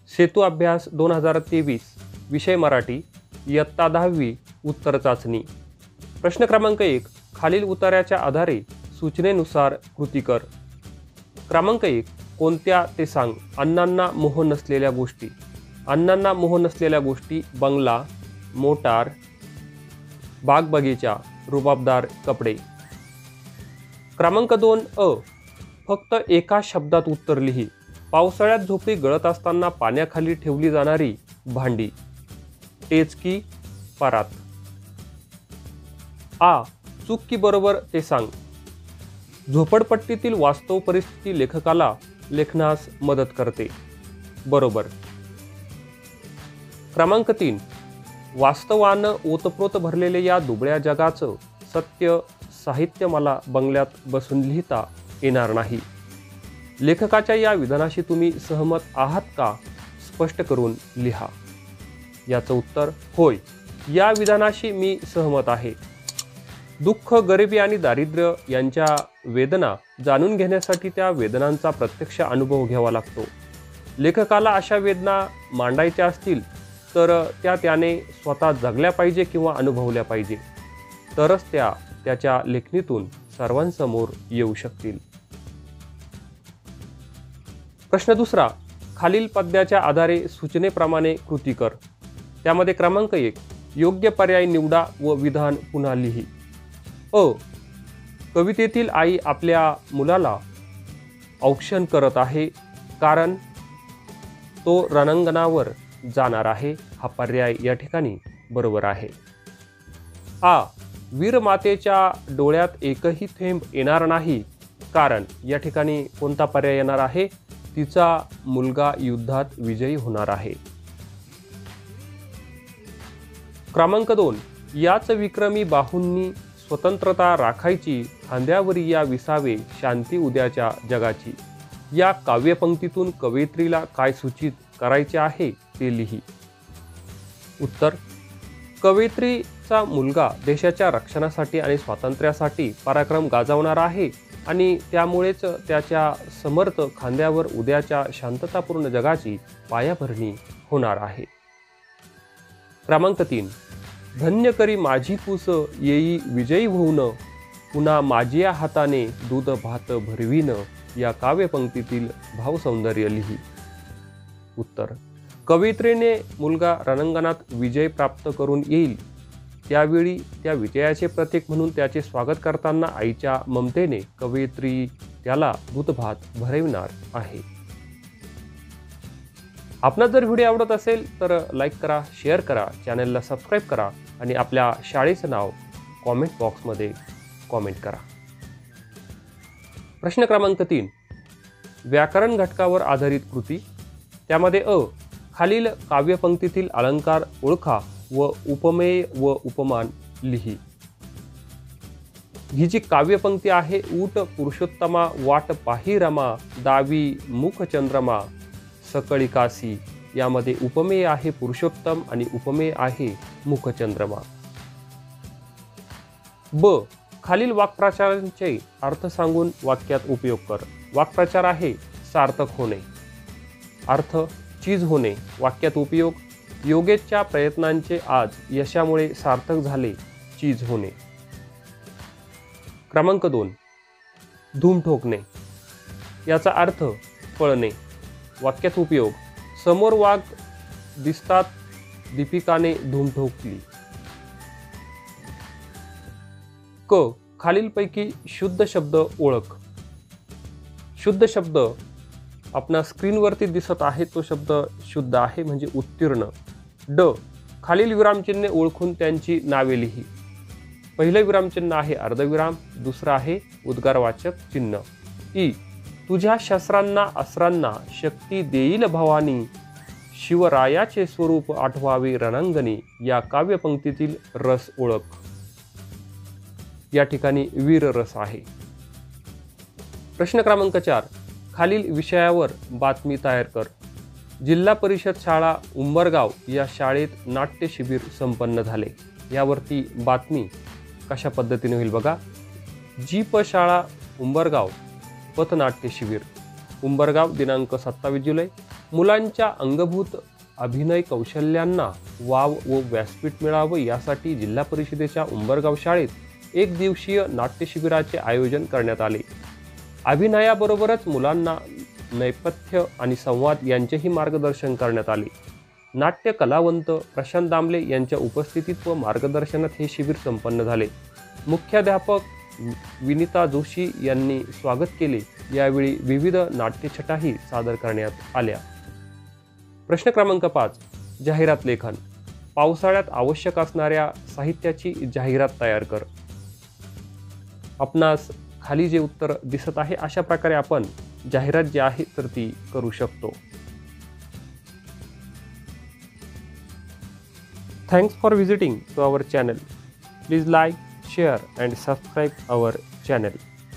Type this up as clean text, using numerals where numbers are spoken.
सेतू अभ्यास 2023 विषय मराठी इयत्ता 10वी उत्तर चाचणी। प्रश्न क्रमांक 1 खालील उतार्याच्या आधारे सूचनेनुसार कृती कर। क्रमांक 1 कोणत्या ते सांग। अण्णांना मोह नसलेल्या गोष्टी। अण्णांना मोह नसलेल्या गोष्टी बंगला, मोटार, बाग बगीचा, रुबाबदार कपडे। क्रमांक 2 अ फक्त एका शब्दात उत्तर लिही। पावसाळ्यात झोपडी गळत असताना पाण्याखाली ठेवली जाणारी भांडी। टेचकी, परात। आ चूक की बरोबर ते सांग। झोपडपट्टीतील वास्तव परिस्थिती लेखकाला लेखनास मदत करते। बरोबर। क्रमांक 3 वास्तवानं ओतप्रोत भरलेले या दुबळ्या जगाचं सत्य साहित्य मला बंगल्यात बसून लिहिता येणार नाही। लेखकाच्या या विधानाशी तुम्ही सहमत आहात का स्पष्ट करून लिहा। याचं उत्तर होय, या विधानाशी मी सहमत आहे। दुःख, गरिबी आणि दारिद्र्य यांच्या वेदना जाणून घेण्यासाठी त्या वेदनांचा प्रत्यक्ष अनुभव घ्यावा लागतो। लेखकाला अशा वेदना मांडायच्या असतील तर त्याने स्वतः जगल्या पाहिजे किंवा अनुभवल्या पाहिजे, तरच त्या त्याच्या लेखणीतून सर्वांसमोर येऊ शकतील। प्रश्न दुसरा खालील पद्याच्या आधारे सूचनेप्रमाणे कृती कर। त्यामध्ये क्रमांक 1 योग्य पर्याय निवडा व विधान पुन्हा लिही। अ कवितेतील आई आपल्या मुलाला औक्षण करत आहे कारण तो रणांगणावर जाणार आहे। हा पर्याय या ठिकाणी बरोबर आहे। आ वीर मातेच्या डोळ्यात एकही थेंब येणार नाही कारण या ठिकाणी कोणता पर्याय येणार आहे? तिचा मुलगा युद्धात विजयी होणार आहे। क्रमांक 2 याच विक्रमी बाहूंनी स्वतंत्रता राखायची, खांद्यावरी या विसावे शांती उद्याच्या जगाची। या काव्यपंक्तीतून कवयित्रीला काय सूचित करायचे आहे ते लिही। उत्तर कवयित्रीचा मुलगा देशाच्या रक्षणासाठी आणि स्वातंत्र्यासाठी पराक्रम गाजवणार आहे आणि त्यामुळेच त्याच्या समर्थ खांद्यावर उद्याच्या शांततापूर्ण जगाची पायाभरणी होणार आहे। क्रमांक 3 धन्य करी माझी कुस येई विजयी होऊन, पुन्हा माझ्या हाताने दूध भात भरवीन। या काव्यपंक्तीतील भावसौंदर्य लिही। उत्तर कवयित्रीने मुलगा रणांगणात विजय प्राप्त करून येईल त्यावेळी त्या विजयाचे प्रतीक म्हणून त्याचे स्वागत करताना आईच्या ममतेने कवयित्री त्याला दूधभात भरविणार आहे। आपणास जर व्हिडिओ आवडत असेल तर लाईक करा, शेअर करा, चॅनलला सबस्क्राईब करा आणि आपल्या शाळेचं नाव कॉमेंट बॉक्समध्ये कॉमेंट करा। प्रश्न क्रमांक 3 व्याकरण घटकावर आधारित कृती। त्यामध्ये अ खालील काव्यपंक्तीतील अलंकार ओळखा व उपमेय व उपमान लिही। ही जी काव्यपंक्ती आहे ऊट पुरुषोत्तमा वाट पाही रमा, दावी मुख चंद्रमा सकळी कासी। यामध्ये उपमेय आहे पुरुषोत्तम आणि उपमेय आहे मुखचंद्रमा। ब खालील वाक्प्रचारांचे अर्थ सांगून वाक्यात उपयोग कर। वाक्प्रचार आहे सार्थक होणे, अर्थ चीज होणे। वाक्यात उपयोग योगेशच्या प्रयत्नांचे आज यशामुळे सार्थक झाले, चीज होणे। क्रमांक 2 धूम ठोकणे। याचा अर्थ पळणे। वाक्यात उपयोग समोर वाघ दिसतात दीपिकाने धूम ठोकली। क खालीलपैकी शुद्ध शब्द ओळख। शुद्ध शब्द आपणा स्क्रीनवरती दिसत आहे तो शब्द शुद्ध आहे म्हणजे उत्तीर्ण। ड खालील विरामचिन्हे ओळखून त्यांची नावे लिही। पहिलं विरामचिन्ह आहे अर्धविराम, दुसरं आहे उद्गारवाचक चिन्ह। ई तुझ्या शस्त्रांना अस्त्रांना शक्ती देईल भवानी, शिवरायाचे स्वरूप आठवावे रणांगणी। या काव्यपंक्तीतील रस ओळख। या ठिकाणी वीर रस आहे। प्रश्न क्रमांक 4 खालील विषयावर बातमी तयार कर। जिल्हा परिषद शाळा उंबरगाव या शाळेत नाट्य शिबिर संपन्न झाले। यावरती बातमी कशा पद्धतीने होईल बघा। जीप शाळा उंबरगाव पथनाट्य शिबिर। उंबरगाव दिनांक 27 जुलै. मुलांच्या अंगभूत अभिनय कौशल्यांना वाव व व्यासपीठ मिळावं यासाठी जिल्हा परिषदेच्या उंबरगाव शाळेत एक दिवसीय नाट्य शिबिराचे आयोजन करण्यात आले. अभिनयाबरोबरच मुलांना नेपथ्य आणि संवाद यांचेही मार्गदर्शन करण्यात आले. नाट्य कलावंत प्रशांत दामले यांच्या उपस्थितीत व मार्गदर्शनात हे शिबिर संपन्न झाले. मुख्याध्यापक विनिता जोशी यांनी स्वागत केले. यावेळी विविध नाट्यछटाही सादर करण्यात आल्या. प्रश्न क्रमांक 5. जाहिरात लेखन. पावसाळ्यात आवश्यक असणाऱ्या साहित्याची जाहिरात तयार कर. आपणास खाली जे उत्तर दिसत आहे अशा प्रकारे आपण जाहिरात जी आहे तर ती करू शकतो. Thanks for visiting to our channel. Please like, share and subscribe our channel.